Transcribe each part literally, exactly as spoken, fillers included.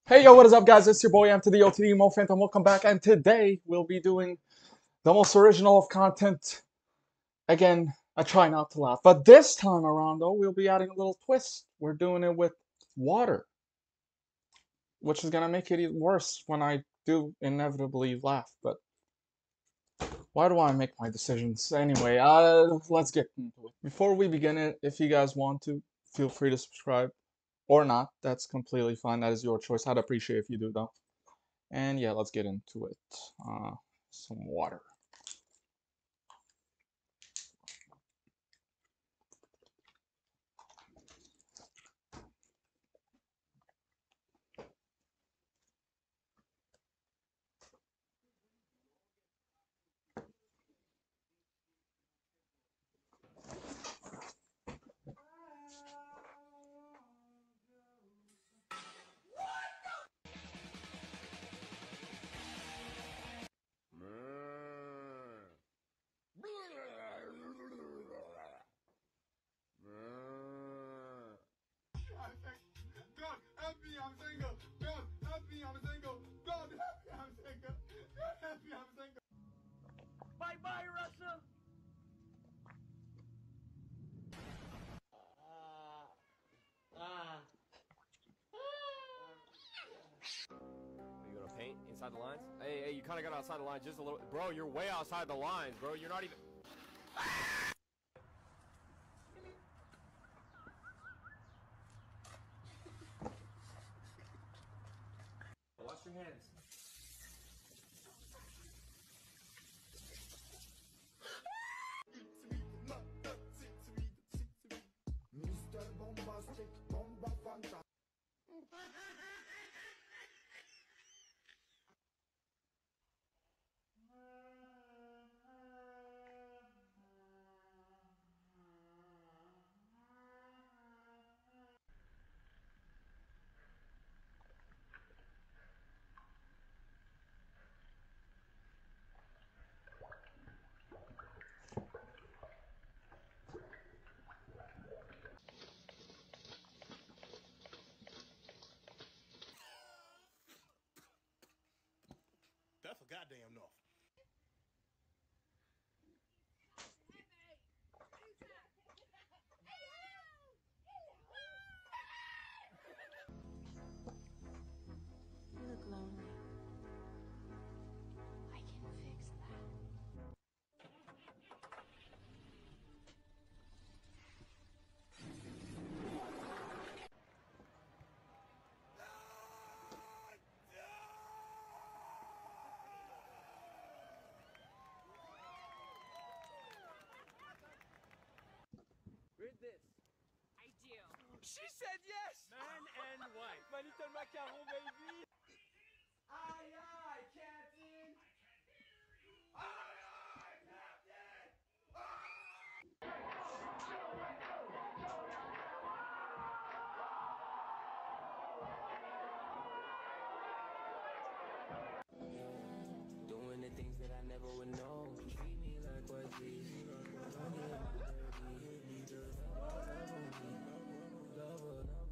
Hey yo, what is up guys? It's your boy M to the O T D Mo Phantom. Welcome back, and today we'll be doing the most original of content. Again, I try not to laugh, but this time around though, we'll be adding a little twist. We're doing it with water, which is gonna make it even worse when I do inevitably laugh. But why do I make my decisions anyway? Uh, let's get into it. Before we begin it, if you guys want to, feel free to subscribe or not. That's completely fine. That is your choice. I'd appreciate if you do though. And yeah, let's get into it. Uh, some water. God, help me, I'm single. God, help me, I'm single. God, help me, I'm single. God, help me, I'm single. Bye bye, Russia. Are you gonna paint inside the lines? Hey, hey, you kind of got outside the lines just a little. Bro, you're way outside the lines, bro. You're not even. Wash your hands. Mister Bombastic, Bomba Fanta. That's a goddamn enough. You look lonely. I can fix that. Read this. I do. She said yes! Man and wife. My little macaron, baby! Aye, aye, Captain. Aye, aye, Captain. Doing the things that I never would know. Treat me like what this. Don't get my dirty. Love on me. Love on me.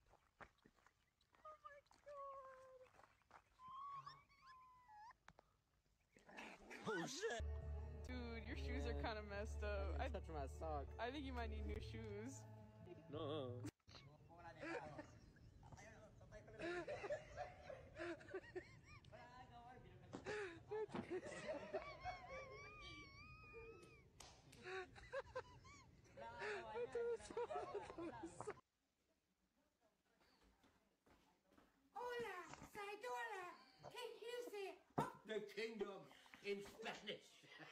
Oh shit! Dude, your shoes are kind of messed up. I, Touch my sock. I think you might need new shoes. No. Hola, Saidora. Can you say The kingdom in Spanish.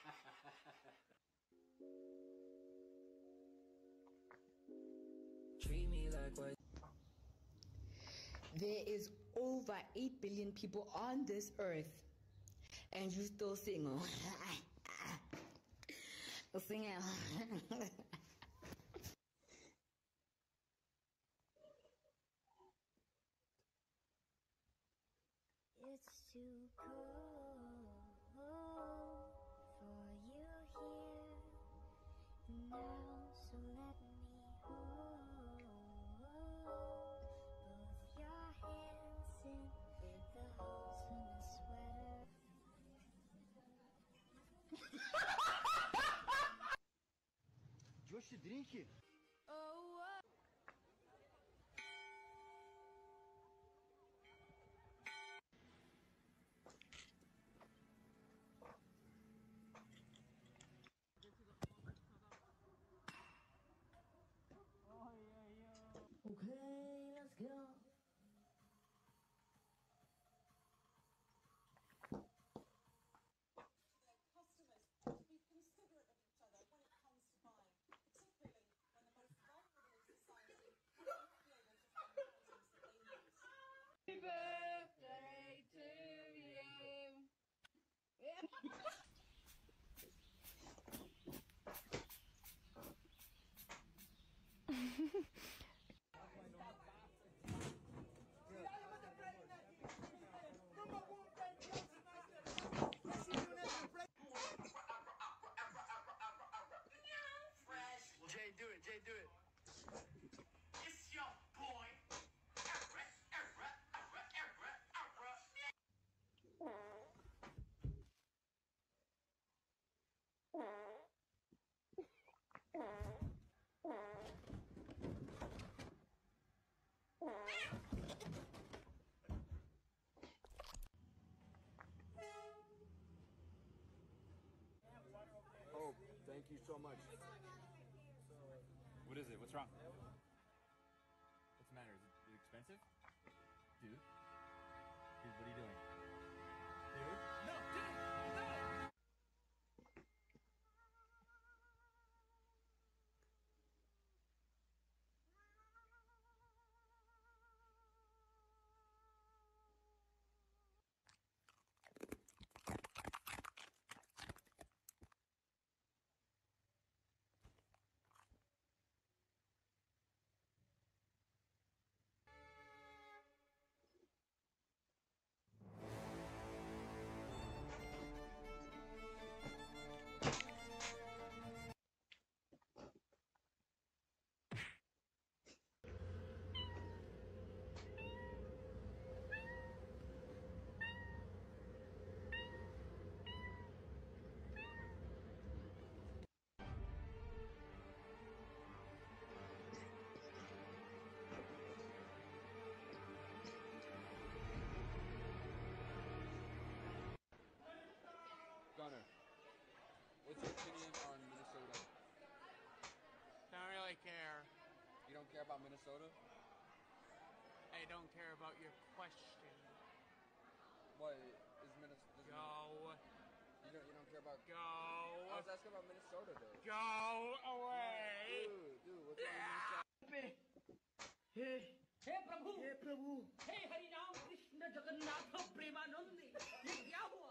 Treat me like what. There is over eight billion people on this earth, and you still single. Single. it's too cold for you here now? So let me hold both your hands in drink? Okay, let's go. Jay, do it. Jay, do it. It's your boy. Erra, erra, erra, erra, erra. Oh, thank you so much. What is it? What's wrong? What's the matter? Is it, is it expensive? Dude? Dude, what are you doing? Dude? No, dude! No! Gunner, what's your opinion on Minnesota? Don't really care. You don't care about Minnesota? I don't care about your question. What is Minnesota? Go. You don't. You don't care about. Go. I was asking about Minnesota though. Go away. Dude, dude, what's wrong with Minnesota? Hey, hey Prabhu, hey Prabhu, hey Hari Ram Krishna Jagannath Premanandi. ये क्या हुआ?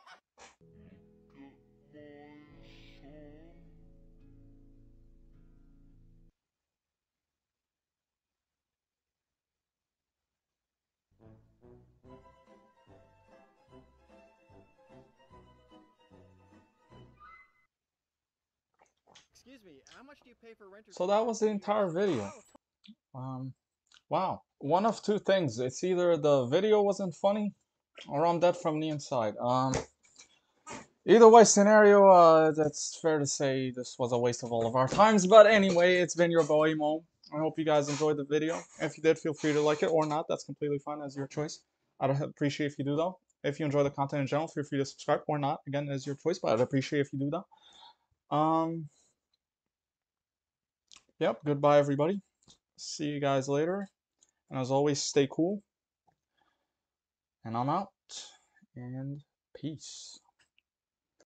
Excuse me, how much do you pay for renters? So that was the entire video. Um, wow. One of two things. It's either the video wasn't funny, or I'm dead from the inside. Um, either way scenario, uh, that's fair to say this was a waste of all of our times. But anyway, it's been your boy Mo. I hope you guys enjoyed the video. If you did, feel free to like it or not. That's completely fine, as your choice. I'd appreciate if you do though. If you enjoy the content in general, feel free to subscribe or not. Again, as your choice, but I'd appreciate if you do that. Um. Yep. Goodbye, everybody. See you guys later. And as always, stay cool. And I'm out. And peace.